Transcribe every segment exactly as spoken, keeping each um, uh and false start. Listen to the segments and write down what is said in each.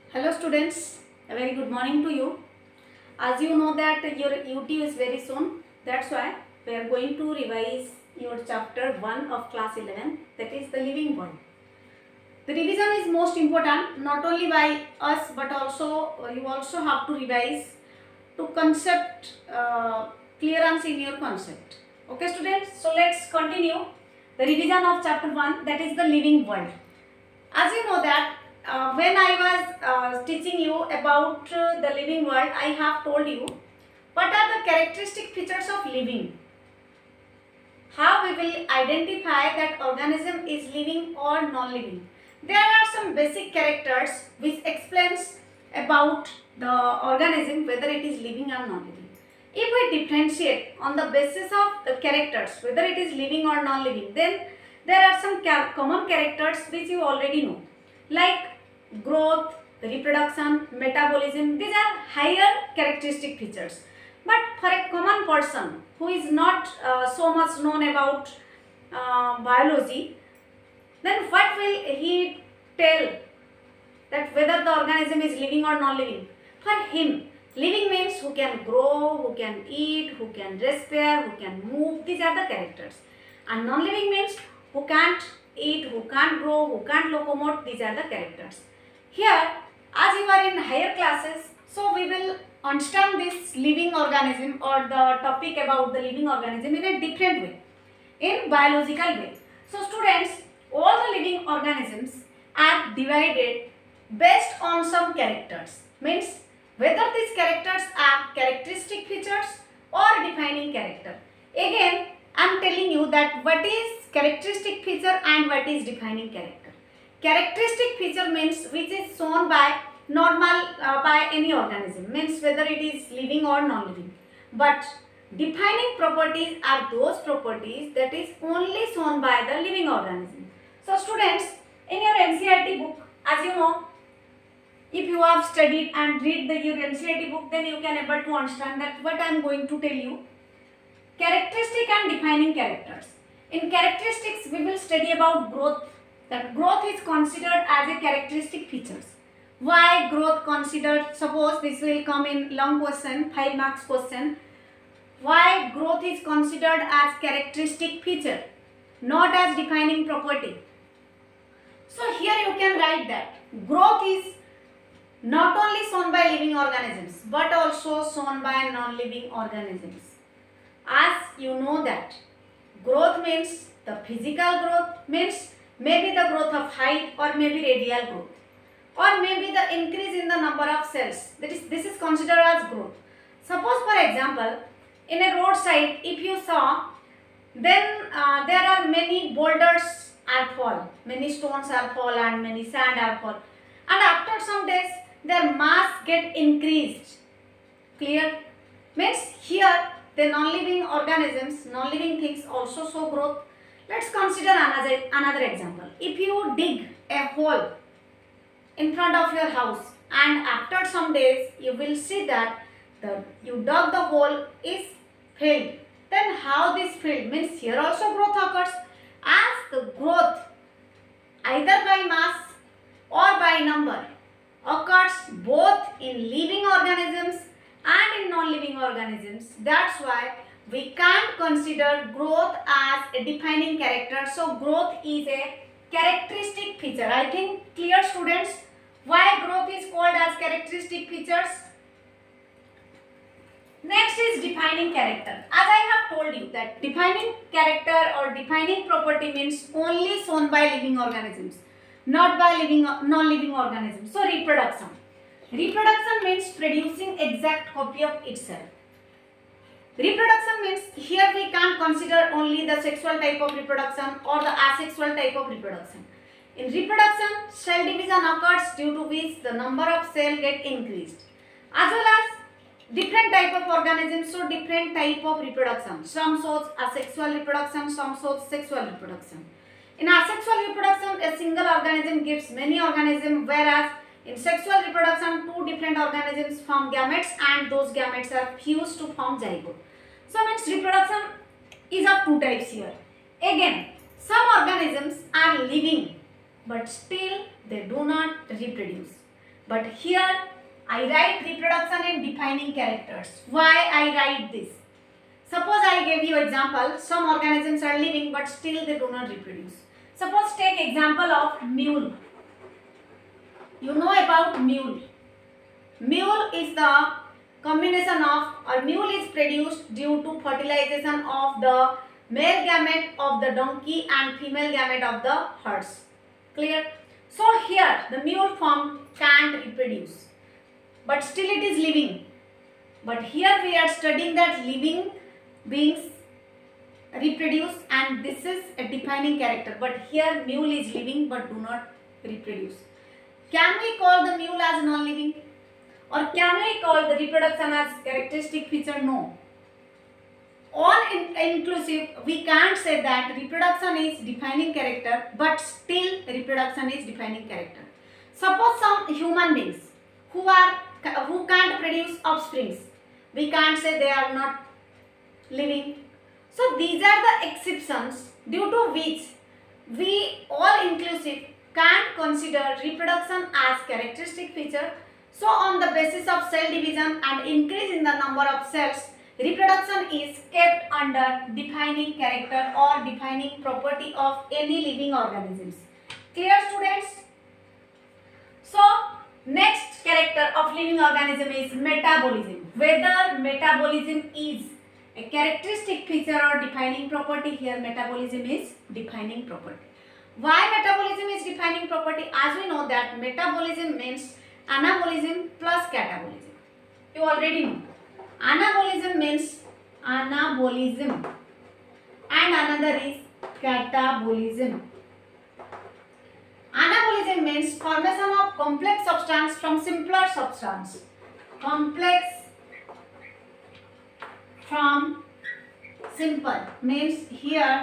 Hello students, a very good morning to you. As you know that your U T is very soon, that's why we are going to revise your chapter one of class eleven, that is the living world. The revision is most important not only by us but also you also have to revise to concept uh, clearance in your concept. Okay students, so let's continue the revision of chapter one, that is the living world. As you know that uh, when I was uh, teaching you about uh, the living world, I have told you what are the characteristic features of living. How we will identify that organism is living or non-living. There are some basic characters which explains about the organism whether it is living or non-living. If we differentiate on the basis of the characters whether it is living or non-living, then there are some common characters which you already know, like growth, reproduction, metabolism. These are higher characteristic features. But for a common person who is not uh, so much known about uh, biology, then what will he tell that whether the organism is living or non-living? For him, living means who can grow, who can eat, who can respire, who can move. These are the characters. And non-living means who can't eat, who can't grow, who can't locomote. These are the characters. Here, as you are in higher classes, so we will understand this living organism or the topic about the living organism in a different way, in biological way. So students, all the living organisms are divided based on some characters. Means whether these characters are characteristic features or defining character. Again, I am telling you that what is characteristic feature and what is defining character. Characteristic feature means which is shown by normal uh, by any organism, means whether it is living or non-living. But defining properties are those properties that is only shown by the living organism. So students, in your N C E R T book, as you know, if you have studied and read the your N C E R T book, then you can able to understand that what I am going to tell you. Characteristic and defining characters. In characteristics, we will study about growth. That growth is considered as a characteristic features. Why growth considered? Suppose this will come in long question, five marks question. Why growth is considered as characteristic feature, not as defining property? So here you can write that growth is not only shown by living organisms but also shown by non-living organisms. As you know that growth means the physical growth, means maybe the growth of height or maybe radial growth, or maybe the increase in the number of cells. That is, this is considered as growth. Suppose for example, in a roadside, if you saw, then uh, there are many boulders are fall, many stones are fall and many sand are fall, and after some days their mass get increased. Clear? Means here the non-living organisms, non-living things also show growth. Let's consider another, another example. If you dig a hole in front of your house and after some days you will see that the you dug the hole is filled, then how this filled? Means here also growth occurs, as the growth either by mass or by number occurs both in living organisms and in non-living organisms. That's why we can't consider growth as a defining character. So growth is a characteristic feature. I think clear students why growth is called as characteristic features. Next is defining character. As I have told you that defining character or defining property means only shown by living organisms, not by living non-living organisms. So reproduction. Reproduction means producing exact copy of itself. Reproduction means here we can't consider only the sexual type of reproduction or the asexual type of reproduction. In reproduction, cell division occurs due to which the number of cells get increased, as well as different type of organisms show different type of reproduction. Some shows asexual reproduction, some shows sexual reproduction. In asexual reproduction, a single organism gives many organisms, whereas in sexual reproduction, two different organisms form gametes and those gametes are fused to form zygote. So means reproduction is of two types here. Again, some organisms are living but still they do not reproduce. But here I write reproduction in defining characters. Why I write this? Suppose I gave you example, some organisms are living but still they do not reproduce. Suppose take example of mule. You know about mule. Mule is the combination of, or mule is produced due to fertilization of the male gamete of the donkey and female gamete of the horse. Clear? So here the mule form can't reproduce, but still it is living. But here we are studying that living beings reproduce, and this is a defining character. But here mule is living but do not reproduce. Can we call the mule as non-living? Or can we call the reproduction as characteristic feature? No. All in inclusive, we can't say that reproduction is defining character, but still reproduction is defining character. Suppose some human beings who are who can't produce offsprings, we can't say they are not living. So these are the exceptions due to which we all inclusive can't consider reproduction as characteristic feature. So on the basis of cell division and increase in the number of cells, reproduction is kept under defining character or defining property of any living organisms. Clear, students? So next character of living organism is metabolism. Whether metabolism is a characteristic feature or defining property, here metabolism is defining property. Why metabolism is defining property? As we know that metabolism means anabolism plus catabolism. You already know. Anabolism means anabolism and another is catabolism. Anabolism means formation of complex substance from simpler substance. Complex from simple means here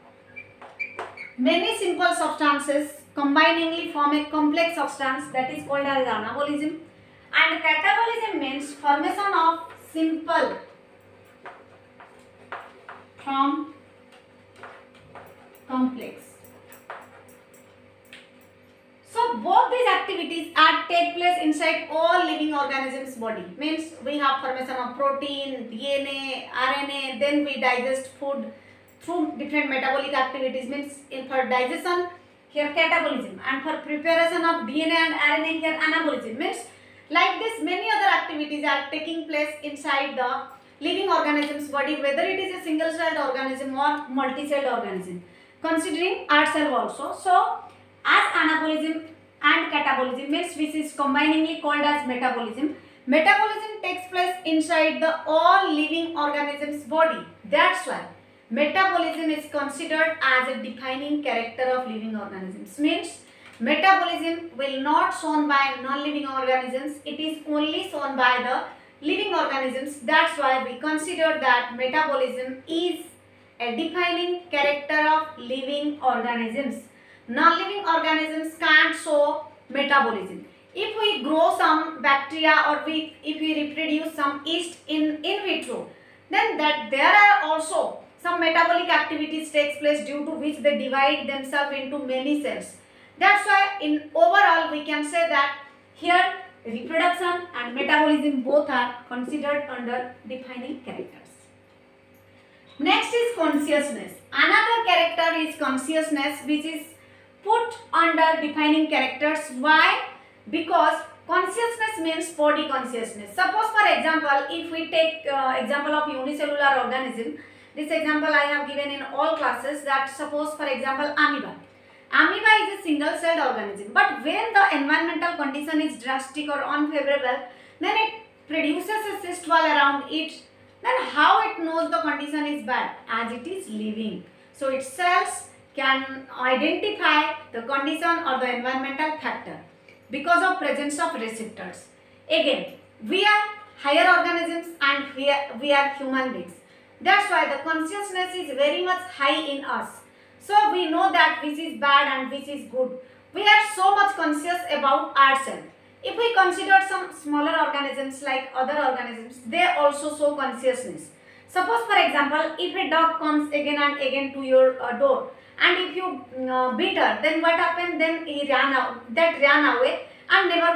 many simple substances combiningly form a complex substance, that is called as anabolism. And catabolism means formation of simple from complex. So both these activities are take place inside all living organisms body. Means we have formation of protein, D N A, R N A, then we digest food through different metabolic activities. Means in for digestion here catabolism, and for preparation of D N A and R N A here anabolism. Means like this many other activities are taking place inside the living organism's body, whether it is a single celled organism or multi-celled organism, considering ourselves also. So as anabolism and catabolism means which is combiningly called as metabolism. Metabolism takes place inside the all living organism's body. That's why metabolism is considered as a defining character of living organisms. Means metabolism will not shown by non-living organisms, it is only shown by the living organisms. That's why we consider that metabolism is a defining character of living organisms. Non-living organisms can't show metabolism. If we grow some bacteria or we, if we reproduce some yeast in in vitro, then that there are also some metabolic activities takes place due to which they divide themselves into many cells. That's why in overall we can say that here reproduction and metabolism both are considered under defining characters. Next is consciousness. Another character is consciousness, which is put under defining characters. Why? Because consciousness means body consciousness. Suppose for example, if we take uh, example of unicellular organism, this example I have given in all classes, that suppose for example amoeba. Amoeba is a single celled organism, but when the environmental condition is drastic or unfavorable, then it produces a cyst wall around it. Then how it knows the condition is bad? As it is living. So its cells can identify the condition or the environmental factor because of presence of receptors. Again, we are higher organisms and we are, we are human beings. That's why the consciousness is very much high in us. So we know that which is bad and which is good. We are so much conscious about ourselves. If we consider some smaller organisms like other organisms, they also show consciousness. Suppose for example, if a dog comes again and again to your uh, door, and if you uh, beat her, then what happened? Then he ran out, that ran away and never come.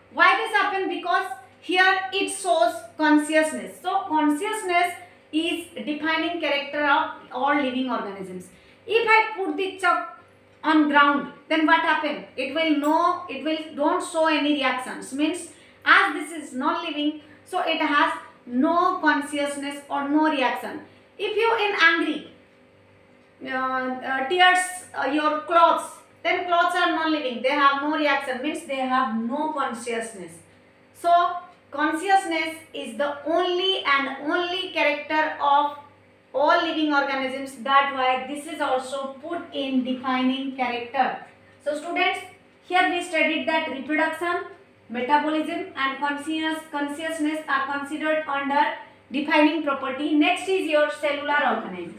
Why this happen? Because here it shows consciousness. So consciousness is defining character of all living organisms. If I put the chuck on ground, then what happen? It will no, it will don't show any reactions. Means as this is non-living, so it has no consciousness or no reaction. If you in angry, uh, uh, tears uh, your clothes, then clothes are non-living. They have no reaction. Means they have no consciousness. So consciousness is the only and only character of all living organisms. That why this is also put in defining character. So students, here we studied that reproduction, metabolism and conscious consciousness are considered under defining property. Next is your cellular organism.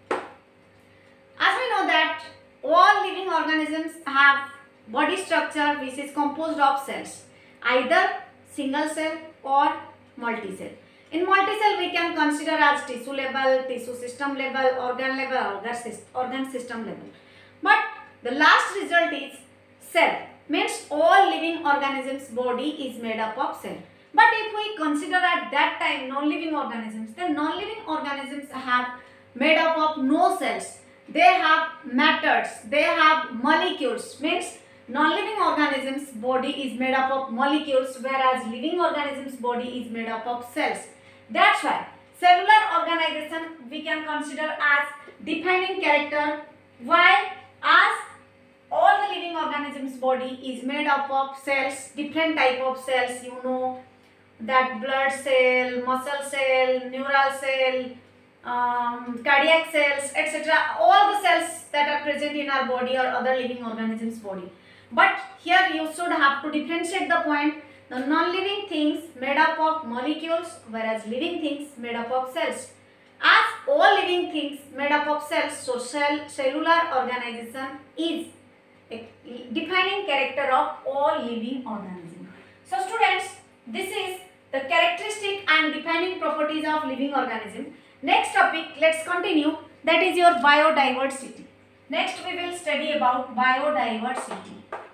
As we know that all living organisms have body structure which is composed of cells, either single cell or multi-cell. In multi-cell we can consider as tissue level, tissue system level, organ level, organ system level. But the last result is cell. Means all living organisms body is made up of cell. But if we consider at that time non-living organisms, then non-living organisms have made up of no cells. They have matters, they have molecules. Means non-living organisms body is made up of molecules, whereas living organisms body is made up of cells. That's why cellular organization we can consider as defining character. Why? As all the living organisms body is made up of cells, different type of cells. You know that blood cell, muscle cell, neural cell, um, cardiac cells, et cetera. All the cells that are present in our body or other living organisms body. But here you should have to differentiate the point. The non-living things made up of molecules, whereas living things made up of cells. As all living things made up of cells, so cell, cellular organization is a defining character of all living organisms. So students, this is the characteristic and defining properties of living organism. Next topic, let's continue. That is your biodiversity. Next we will study about biodiversity.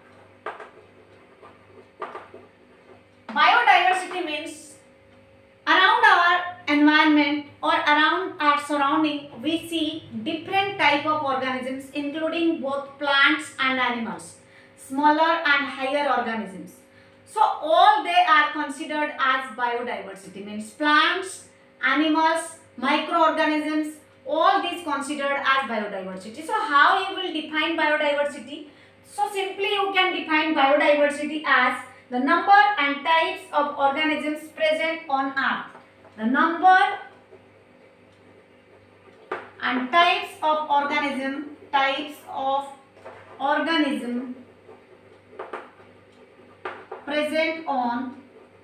Biodiversity means around our environment or around our surrounding we see different type of organisms, including both plants and animals, smaller and higher organisms. So all they are considered as biodiversity. Means plants, animals, microorganisms, all these considered as biodiversity. So how you will define biodiversity? So simply you can define biodiversity as the number and types of organisms present on earth. The number and types of organism, types of organism present on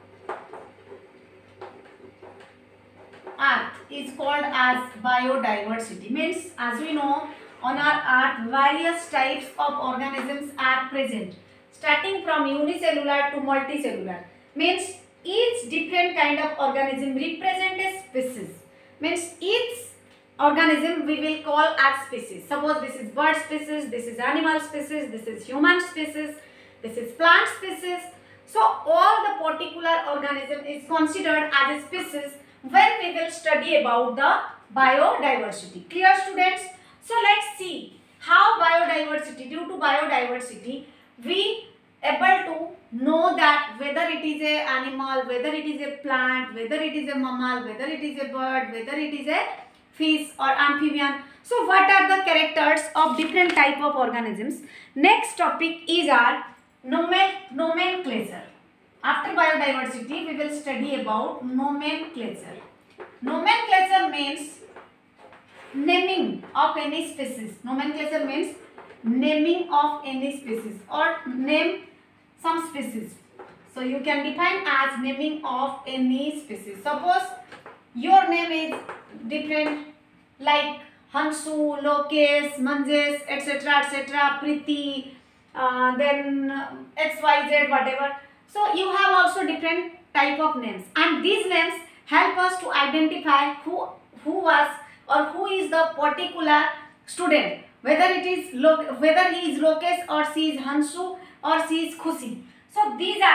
earth is called as biodiversity. Means as we know, on our earth various types of organisms are present, starting from unicellular to multicellular. Means each different kind of organism represent a species. Means each organism we will call as species. Suppose this is bird species, this is animal species, this is human species, this is plant species. So all the particular organism is considered as a species when we will study about the biodiversity. Clear students? So let's see how biodiversity, due to biodiversity, we able to know that whether it is a animal, whether it is a plant, whether it is a mammal, whether it is a bird, whether it is a fish or amphibian. So what are the characters of different type of organisms? Next topic is our nomenclature. After biodiversity, we will study about nomenclature. Nomenclature means naming of any species. Nomenclature means naming of any species or name some species. So you can define as naming of any species. Suppose your name is different like Hansu, Lokesh, Manjesh, et cetera et cetera, Priti, uh, then X Y Z, whatever. So you have also different type of names, and these names help us to identify who who was or who is the particular student, whether it is whether he is Lokesh or she is Hansu or she is Khushi. So these are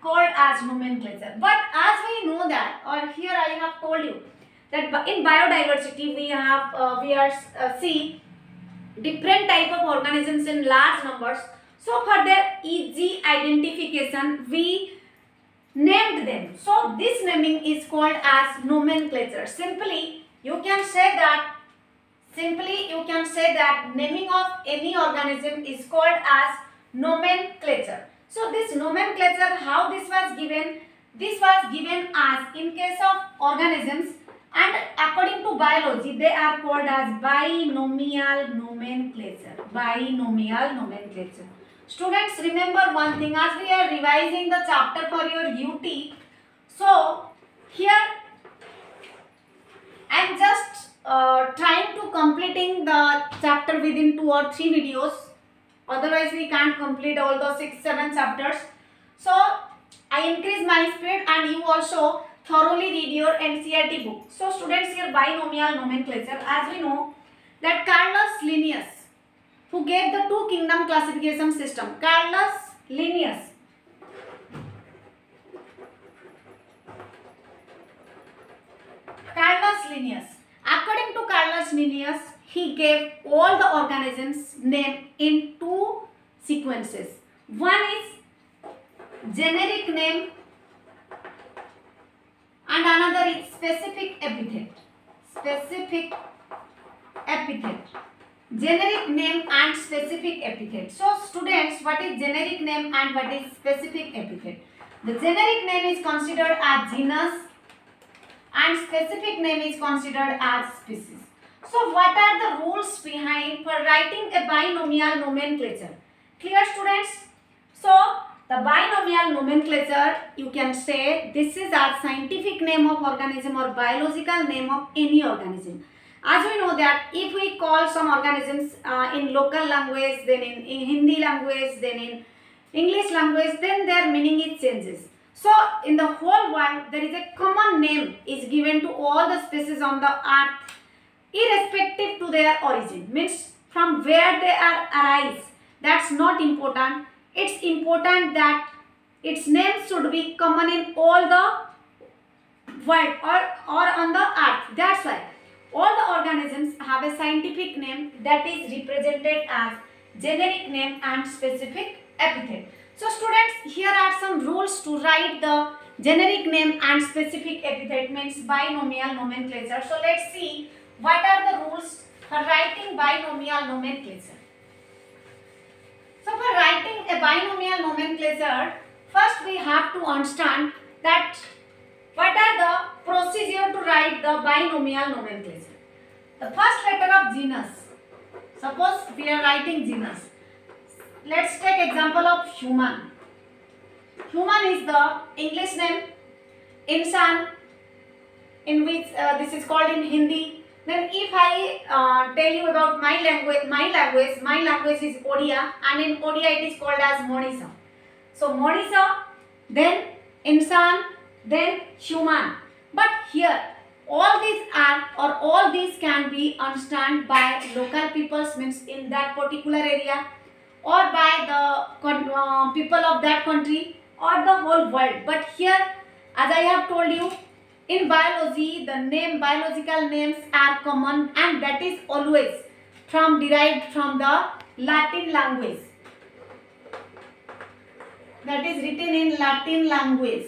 called as nomenclature. But as we know that, or here I have told you that in biodiversity we have uh, we are uh, see different type of organisms in large numbers. So for their easy identification, we named them. So this naming is called as nomenclature. Simply, you can say that. Simply, you can say that naming of any organism is called as nomenclature. So this nomenclature, how this was given? This was given as, in case of organisms, and according to biology, they are called as binomial nomenclature. Binomial nomenclature. Students, remember one thing, as we are revising the chapter for your U T. So here I am just uh, trying to completing the chapter within two or three videos. Otherwise, we can't complete all the six, seven chapters. So I increase my speed, and you also thoroughly read your N C E R T book. So students, here binomial nomenclature, as we know that Carolus Linnaeus, who gave the two kingdom classification system, Carolus Linnaeus. Carolus Linnaeus. According to Carolus Linnaeus, he gave all the organisms name in two sequences. One is generic name and another is specific epithet. Specific epithet. Generic name and specific epithet. So students, what is generic name and what is specific epithet? The generic name is considered as genus and specific name is considered as species. So what are the rules behind for writing a binomial nomenclature? Clear students? So the binomial nomenclature, you can say this is a scientific name of organism or biological name of any organism. As we know that if we call some organisms uh, in local language, then in, in Hindi language, then in English language, then their meaning is changes. So in the whole world, there is a common name is given to all the species on the earth, irrespective to their origin. Means from where they are arise. That's not important. It's important that its name should be common in all the world or, or on the earth. That's why all the organisms have a scientific name that is represented as generic name and specific epithet. So students, here are some rules to write the generic name and specific epithet, means binomial nomenclature. So let's see what are the rules for writing binomial nomenclature. So for writing a binomial nomenclature, first we have to understand that what are the procedure to write the binomial nomenclature. The first letter of genus. Suppose we are writing genus. Let's take example of human. Human is the English name. Insan, in which uh, this is called in Hindi. Then if I uh, tell you about my language, my language, my language is Odia, and in Odia it is called as Monisa. So Monisa, then Insan, then human. But here all these are or all these can be understood by local peoples, means in that particular area, or by the uh, people of that country or the whole world. But here, as I have told you, in biology the name biological names are common, and that is always from derived from the Latin language. That is written in Latin language.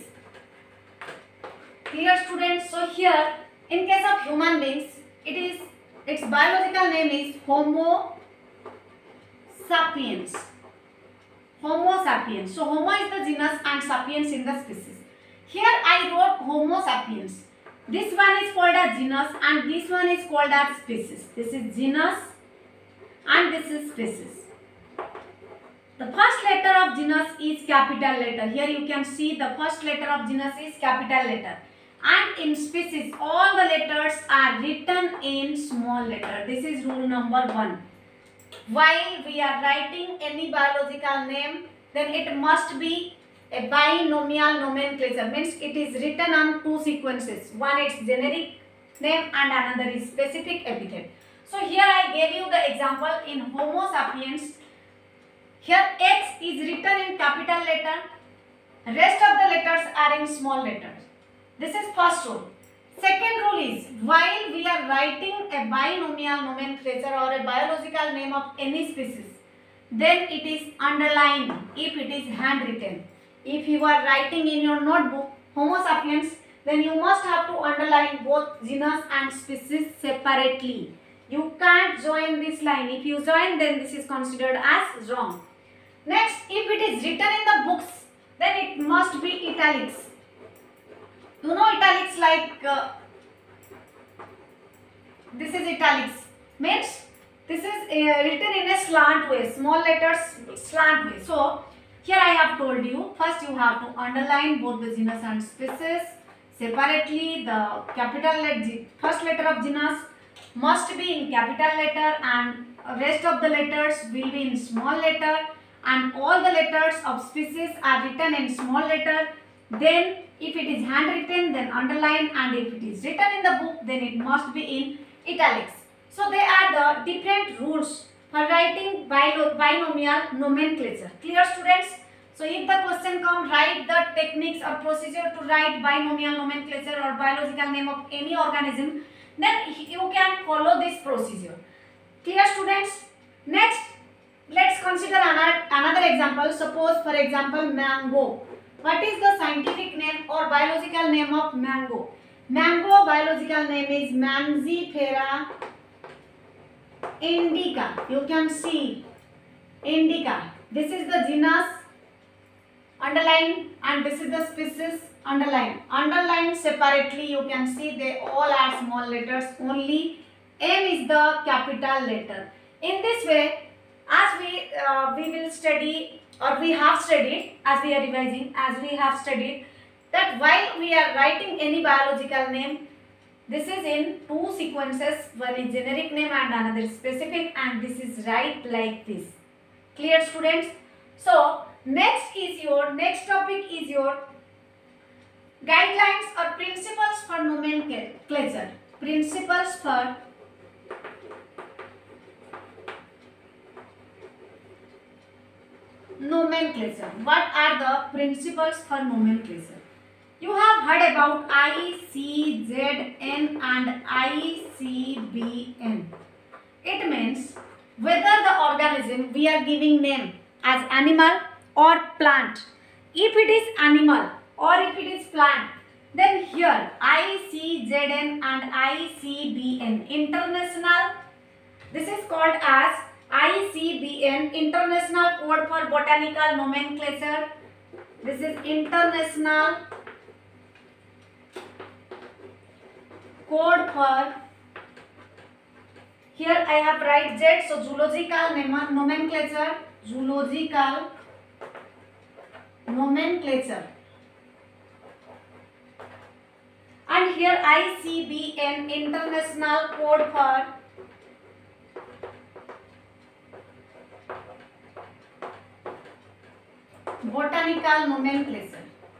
Clear students? So here in case of human beings, it is its biological name is Homo sapiens. Homo sapiens. So Homo is the genus and sapiens in the species. Here I wrote Homo sapiens. This one is called as genus and this one is called as species. This is genus and this is species. The first letter of genus is capital letter. Here you can see the first letter of genus is capital letter. And in species, all the letters are written in small letter. This is rule number one. While we are writing any biological name, then it must be a binomial nomenclature. Means it is written on two sequences. One is generic name and another is specific epithet. So here I gave you the example in Homo sapiens. Here X is written in capital letter Rest of the letters are in small letters. This is first rule. Second rule is, while we are writing a binomial nomenclature or a biological name of any species, then it is underlined if it is handwritten. If you are writing in your notebook Homo sapiens, then you must have to underline both genus and species separately. You can't join this line. If you join, then this is considered as wrong. Next, if it is written in the books, then it must be italics. You know italics, like uh, this is italics, means this is uh, written in a slant way, small letters slant way. So here I have told you, first you have to underline both the genus and species separately. The capital letter, first letter of genus must be in capital letter and rest of the letters will be in small letter, and all the letters of species are written in small letter. Then if it is handwritten, then underline, and if it is written in the book, then it must be in italics. So they are the different rules for writing binomial nomenclature. Clear, students? So if the question comes, write the techniques or procedure to write binomial nomenclature or biological name of any organism, then you can follow this procedure. Clear, students? Next, let's consider another, another example. Suppose, for example, mango. What is the scientific name or biological name of mango? Mango biological name is Mangifera indica. You can see indica. This is the genus, underline, and this is the species, underline. Underline separately, you can see they all are small letters. Only M is the capital letter. In this way, as we uh, we will study, or we have studied, as we are revising, as we have studied, that while we are writing any biological name, this is in two sequences. One is generic name and another specific, and this is right like this. Clear, students? So next is your next topic is your guidelines or principles for nomenclature. Principles for nomenclature. What are the principles for nomenclature? You have heard about I C Z N and I C B N. It means whether the organism we are giving name as animal or plant. If it is animal or if it is plant, then here I C Z N and I C B N, international, this is called as I C B N, International Code for Botanical Nomenclature. This is International Code for, here I have write Z, so zoological nomenclature, zoological nomenclature. And here I C B N, International Code for Botanical Nomenclature.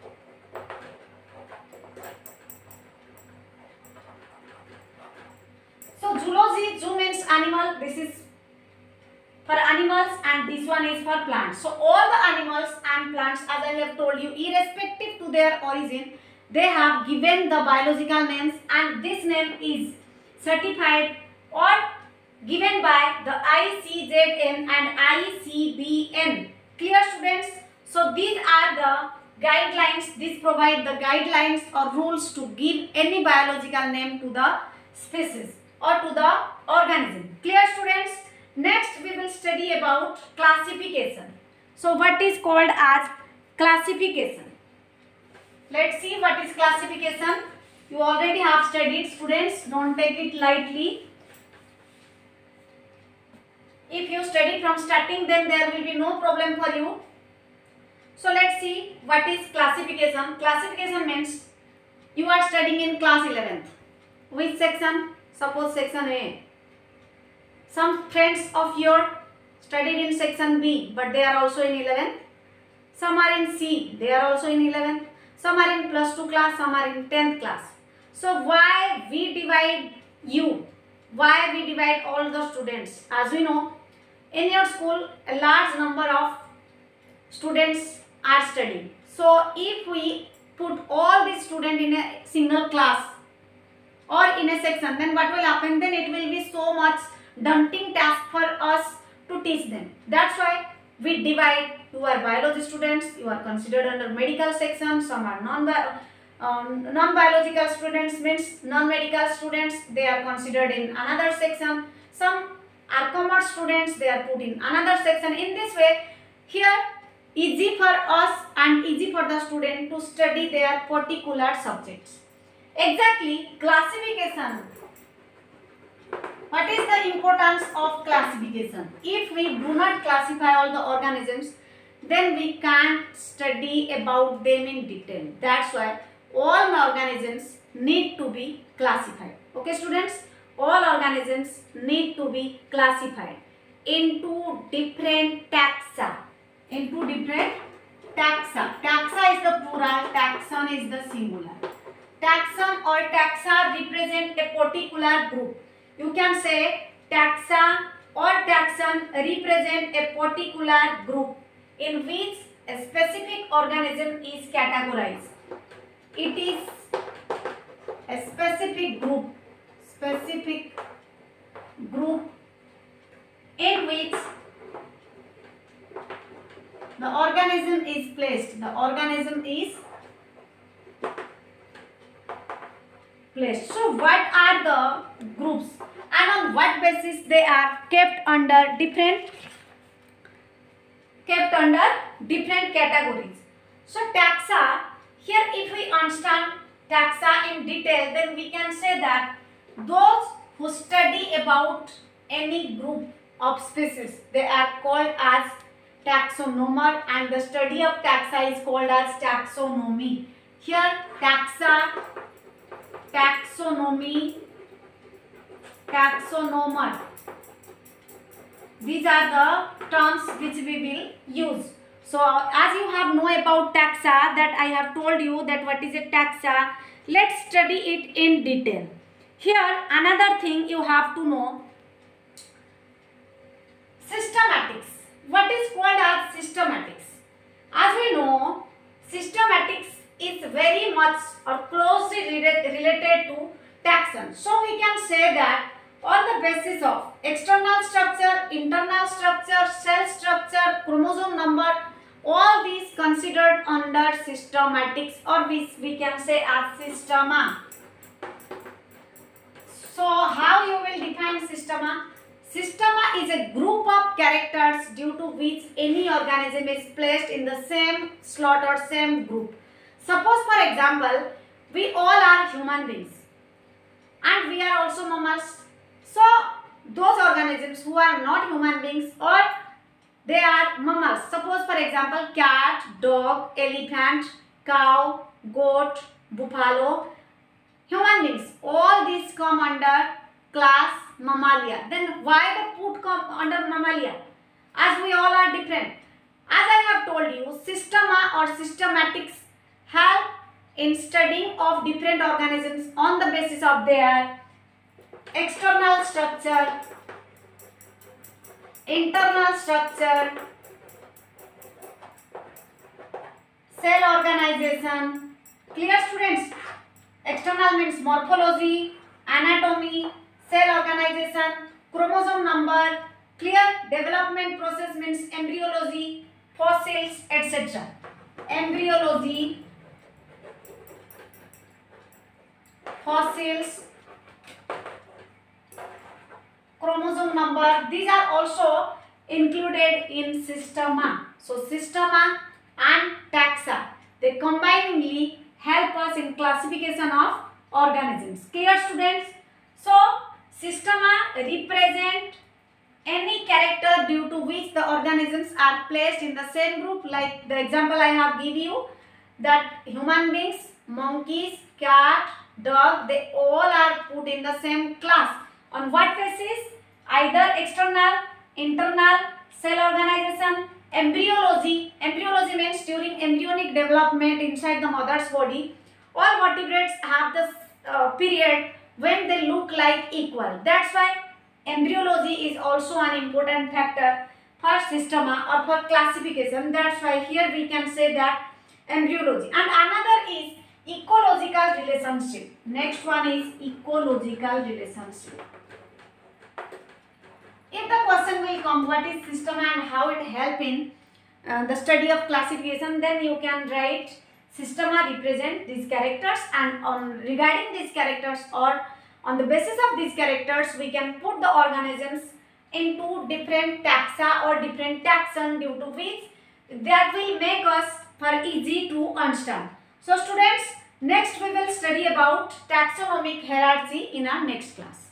So zoology, zoo means animal, this is for animals, and this one is for plants. So all the animals and plants, as I have told you, irrespective to their origin, they have given the biological names, and this name is certified or given by the I C Z N and I C B N. Clear, students? So these are the guidelines. These provide the guidelines or rules to give any biological name to the species or to the organism. Clear, students? Next we will study about classification. So what is called as classification? Let's see what is classification. You already have studied, students. Don't take it lightly. If you study from starting, then there will be no problem for you. So let's see what is classification. Classification means you are studying in class eleventh. Which section? Suppose section A. Some friends of yours studied in section B, but they are also in eleventh. Some are in C, they are also in eleventh. Some are in plus two class, some are in tenth class. So why we divide you? Why we divide all the students? As we know, in your school, a large number of students are studying. So if we put all the student in a single class or in a section, then what will happen? Then it will be so much daunting task for us to teach them. That's why we divide. You are biology students, you are considered under medical section. Some are non um, non-biological students, means non-medical students, they are considered in another section. Some are commerce students, they are put in another section. In this way, here easy for us and easy for the student to study their particular subjects. Exactly, classification. What is the importance of classification? If we do not classify all the organisms, then we can't study about them in detail. That's why all organisms need to be classified. Okay students, all organisms need to be classified into different taxa. Into different taxa. Taxa is the plural, taxon is the singular. Taxon or taxa represent a particular group. You can say taxa or taxon represent a particular group in which a specific organism is categorized. It is a specific group, specific group in which the organism is placed. The organism is placed. So what are the groups and on what basis they are kept under different kept under different categories? So taxa, here if we understand taxa in detail, then we can say that those who study about any group of species, they are called as taxonomer, and the study of taxa is called as taxonomy. Here taxa, taxonomy, taxonomer, these are the terms which we will use. So as you have know about taxa, that I have told you that what is a taxa, let's study it in detail. Here another thing you have to know, systematics. What is called as systematics? As we know, systematics is very much or closely related to taxon. So we can say that on the basis of external structure, internal structure, cell structure, chromosome number, all these considered under systematics, or which we can say as systema. So how you will define systema? Systema is a group of characters due to which any organism is placed in the same slot or same group. Suppose for example, we all are human beings and we are also mammals. So those organisms who are not human beings or they are mammals. Suppose for example, cat, dog, elephant, cow, goat, buffalo, human beings. All these come under class Mammalia. Then why the put come under Mammalia? As we all are different. As I have told you, systema or systematics help in studying of different organisms on the basis of their external structure, internal structure, cell organization. Clear students? External means morphology, anatomy, cell organization, chromosome number. Clear? Development process means embryology, fossils, et cetera. Embryology, fossils, chromosome number. These are also included in systema. So systema and taxa, they combiningly help us in classification of organisms. Clear students? So systema represent any character due to which the organisms are placed in the same group. Like the example I have given you, that human beings, monkeys, cat, dog, they all are put in the same class. On what basis? Either external, internal, cell organization, embryology. Embryology means during embryonic development inside the mother's body, all vertebrates have this uh, period when they look like equal. That's why embryology is also an important factor for systema or for classification. That's why here we can say that embryology, and another is ecological relationship. Next one is ecological relationship. If the question will come, what is system and how it help in uh, the study of classification, then you can write systema represent these characters, and on regarding these characters or on the basis of these characters we can put the organisms into different taxa or different taxon, due to which that will make us for easy to understand. So students, next we will study about taxonomic hierarchy in our next class.